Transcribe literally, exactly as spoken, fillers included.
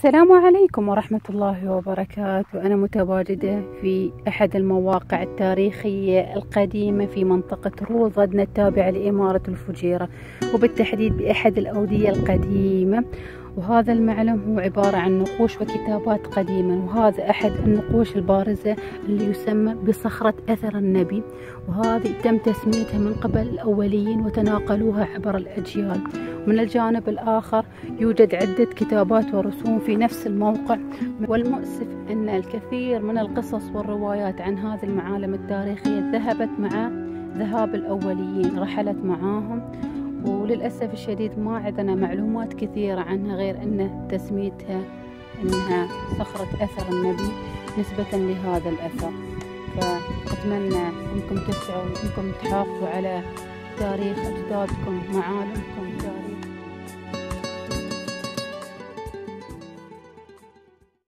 السلام عليكم ورحمة الله وبركاته. أنا متواجدة في أحد المواقع التاريخية القديمة في منطقة روضة التابعة لإمارة الفجيرة، وبالتحديد بأحد الأودية القديمة. وهذا المعلم هو عبارة عن نقوش وكتابات قديمة، وهذا أحد النقوش البارزة اللي يسمى بصخرة أثر النبي، وهذه تم تسميتها من قبل الأوليين وتناقلوها عبر الأجيال. من الجانب الآخر يوجد عدة كتابات ورسوم في نفس الموقع، والمؤسف أن الكثير من القصص والروايات عن هذه المعالم التاريخية ذهبت مع ذهاب الأوليين، رحلت معاهم، وللأسف الشديد ما عندنا معلومات كثيرة عنها غير أن تسميتها أنها صخرة أثر النبي نسبة لهذا الأثر. فأتمنى أنكم تسعوا وأنكم تحافظوا على تاريخ أجدادكم، معالمكم